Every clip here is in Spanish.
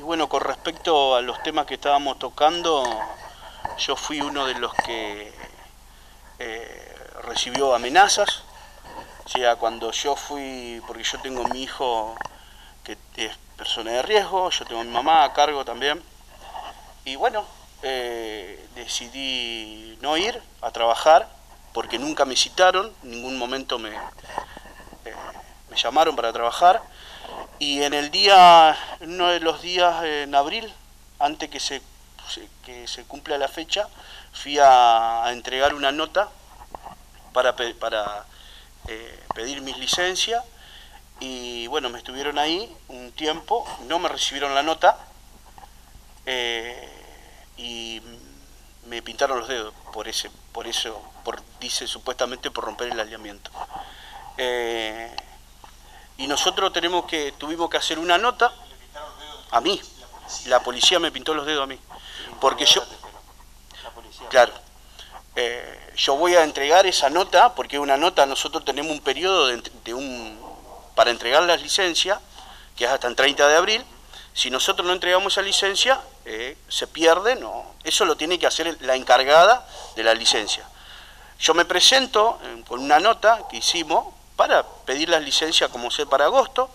Bueno, con respecto a los temas que estábamos tocando, yo fui uno de los que recibió amenazas. O sea, cuando yo fui, porque yo tengo mi hijo que es persona de riesgo, yo tengo a mi mamá a cargo también, y bueno, decidí no ir a trabajar porque nunca me citaron, en ningún momento me llamaron para trabajar. Y en uno de los días en abril, antes que se cumpla la fecha, fui a entregar una nota para pedir mis licencias. Y bueno, me estuvieron ahí un tiempo, no me recibieron la nota y me pintaron los dedos dice supuestamente por romper el aislamiento. Y nosotros tuvimos que hacer una nota a mí. La policía me pintó los dedos a mí. Porque yo, claro, yo voy a entregar esa nota, porque una nota, nosotros tenemos un periodo para entregar las licencias, que es hasta el 30 de abril. Si nosotros no entregamos esa licencia, se pierde, no. Eso lo tiene que hacer la encargada de la licencia. Yo me presento con una nota que hicimos para pedir las licencias como sé para agosto.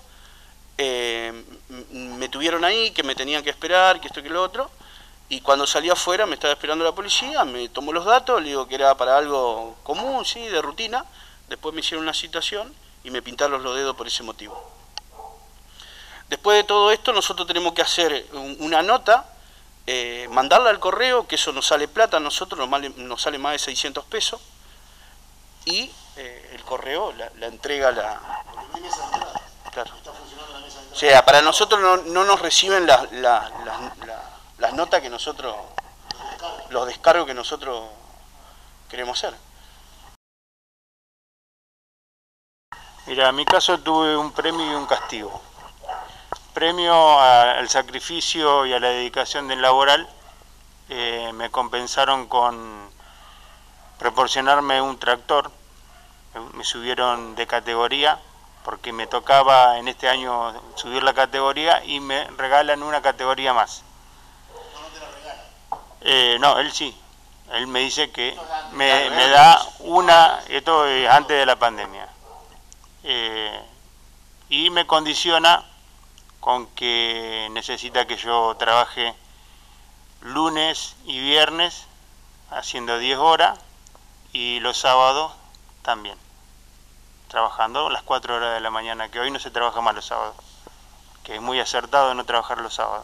Me tuvieron ahí, que me tenían que esperar, que esto y que lo otro, y cuando salí afuera me estaba esperando la policía, me tomó los datos, le digo que era para algo común, sí, de rutina. Después me hicieron una citación y me pintaron los dedos por ese motivo. Después de todo esto nosotros tenemos que hacer una nota, mandarla al correo, que eso nos sale plata a nosotros, nos sale más de 600 pesos, y el correo la entrega Claro. O sea, para nosotros no nos reciben las notas que nosotros, los descargos que nosotros queremos hacer. Mira, en mi caso tuve un premio y un castigo. Premio al sacrificio y a la dedicación del laboral, me compensaron con proporcionarme un tractor, me subieron de categoría, porque me tocaba en este año subir la categoría y me regalan una categoría más. ¿No te la regalan? No, él sí. Él me dice que me da una, esto es antes de la pandemia, y me condiciona con que necesita que yo trabaje lunes y viernes haciendo 10 horas y los sábados también, trabajando las 4 horas de la mañana, que hoy no se trabaja más los sábados, que es muy acertado no trabajar los sábados.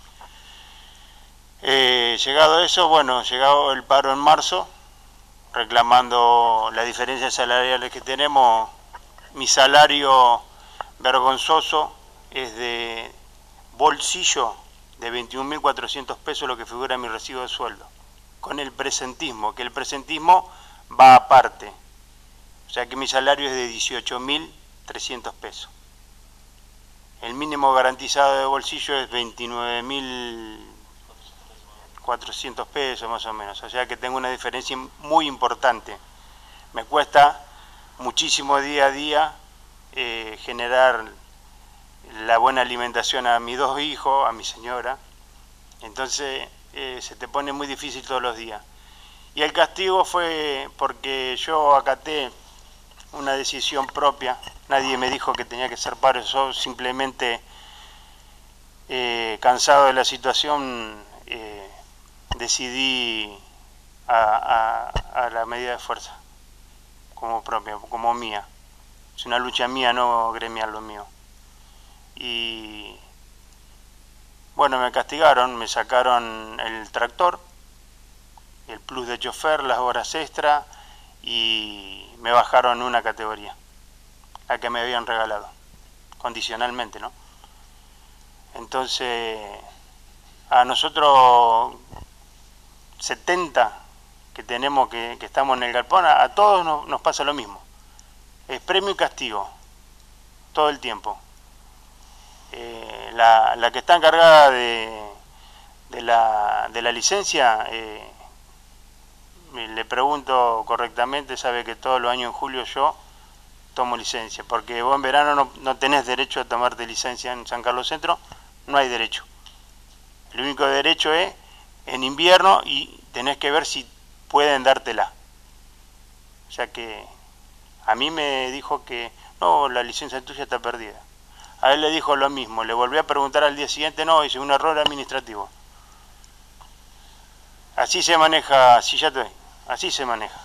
Llegado eso, bueno, llegado el paro en marzo, reclamando las diferencias salariales que tenemos, mi salario vergonzoso es de bolsillo de 21.400 pesos, lo que figura en mi recibo de sueldo, con el presentismo, que el presentismo va aparte. O sea que mi salario es de 18.300 pesos. El mínimo garantizado de bolsillo es 29.400 pesos más o menos. O sea que tengo una diferencia muy importante. Me cuesta muchísimo día a día generar la buena alimentación a mis 2 hijos, a mi señora. Entonces se te pone muy difícil todos los días. Y el castigo fue porque yo acaté una decisión propia, nadie me dijo que tenía que ser paro, yo simplemente cansado de la situación decidí a la medida de fuerza, como propia, como mía. Es una lucha mía, no gremial lo mío. Y bueno, me castigaron, me sacaron el tractor, el plus de chofer, las horas extras, y me bajaron una categoría, la que me habían regalado, condicionalmente, ¿no? Entonces, a nosotros 70 que tenemos que estamos en el galpón, a todos nos pasa lo mismo. Es premio y castigo, todo el tiempo. La que está encargada de la licencia, le pregunto correctamente, sabe que todos los años en julio yo tomo licencia, porque vos en verano no tenés derecho a tomarte licencia en San Carlos Centro, no hay derecho. El único derecho es en invierno y tenés que ver si pueden dártela. O sea que a mí me dijo que no, la licencia tuya está perdida. A él le dijo lo mismo, le volví a preguntar al día siguiente, no, hice un error administrativo. Así se maneja, así se maneja.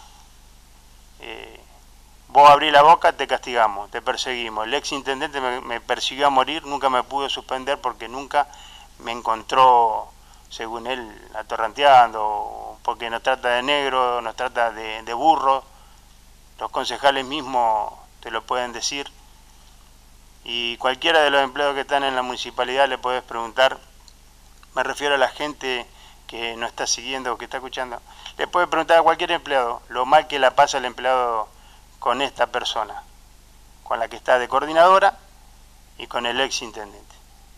Vos abrís la boca, te castigamos, te perseguimos. El ex intendente me persiguió a morir, nunca me pudo suspender porque nunca me encontró, según él, atorranteando, porque nos trata de negro, nos trata de burro. Los concejales mismos te lo pueden decir. Y cualquiera de los empleados que están en la municipalidad le podés preguntar, me refiero a la gente que nos está siguiendo o que está escuchando, le puede preguntar a cualquier empleado lo mal que la pasa el empleado con esta persona, con la que está de coordinadora y con el ex intendente.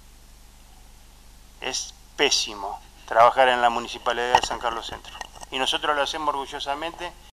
Es pésimo trabajar en la municipalidad de San Carlos Centro y nosotros lo hacemos orgullosamente.